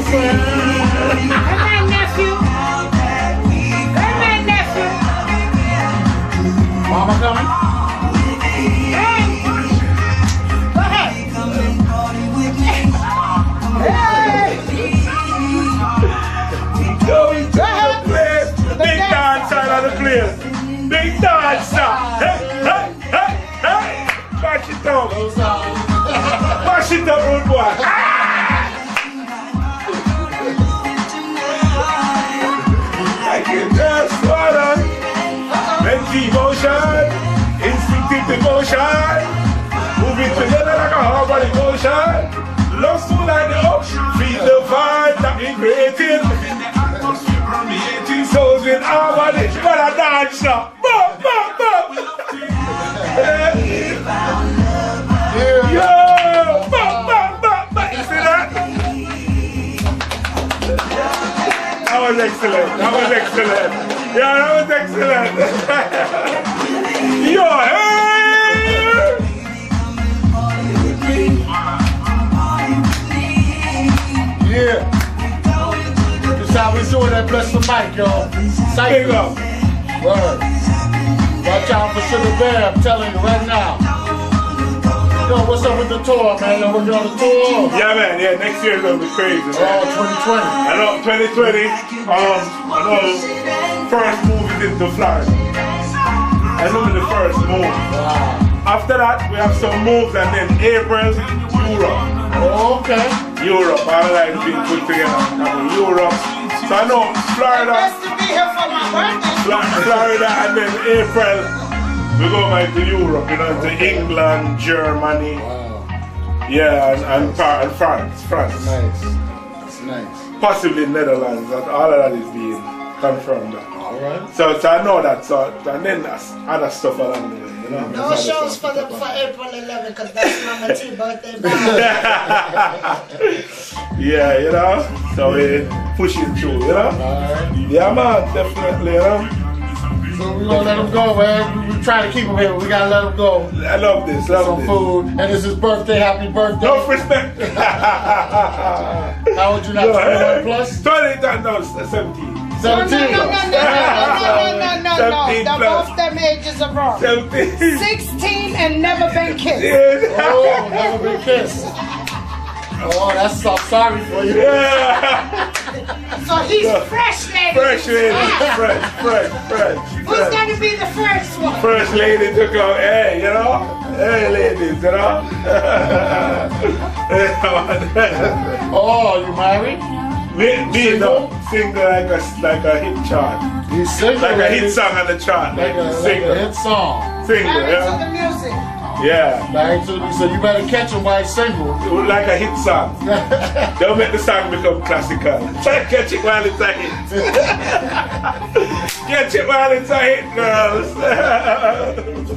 my nephew. Where's my nephew? Mama coming? Hey. Go ahead. Hey. Yo, he's the place. Big dancer on the place. Big dancer. Hey, hey, hey, hey. Bash it up. Bash it up, rude boy. I can just swallow. Mental emotion. Instinctive devotion. Moving together like a harbor emotion. Love so like the ocean. Feel the vibe that we created. Souls in our body. Gotta dance now. Bop, bop, bop. Yo! Bop, bop, bop, bop. You see that? That was excellent. That was excellent. Yeah, that was excellent. Yo, hey! Yeah. That's how we doing that Bless the Mic, y'all. Big up. Word. Watch out for Sugarbear, I'm telling you right now. Yo, what's up with the tour, man? You're working on the tour? Yeah, man. Yeah, next year is gonna be crazy, man. Oh, 2020. I know 2020. I know first move is into Florida. I know the first move. Wow. After that, we have some moves, and then April, Europe. Oh, okay. Europe, all that is being put together. I mean, Europe. So I know Florida. Best to be here for my birthday. Florida, and then April, we go back to Europe, you know, to England, Germany. Wow. Yeah, and France. Nice. That's nice. Possibly Netherlands, and all of that is being confirmed. Alright. So I know that, and then that's other stuff along the way, you know. No shows for April 11 because that's Mama T's birthday. Yeah, you know. So we pushing through, you know. Alright. Yeah, man, definitely, you know. So we're gonna let him go, man. We try to keep him here, but we gotta let him go. I love this, Some food. And it's his birthday. Happy birthday. No respect. How old you now? 21 plus? 20, no, 17. 17. No. The both them ages are wrong. 17. 16 and never been kissed. Yeah. Oh, never been kissed. Oh, that's so sorry for you. Yeah. So he's fresh, lady. Fresh lady. Fresh. Who's gonna be the first one? First lady to come, hey, you know? Hey, ladies, you know? Oh, you married? Me no, single like a hit chart. You single? Like a hit song on the chart. Like a hit song. Single, Married yeah? to the music. Yeah. Married to the, so you better catch him while he's single. Like a hit song. Don't make the song become classical. Catch it while it's a hit. Catch it while it's a hit, girls.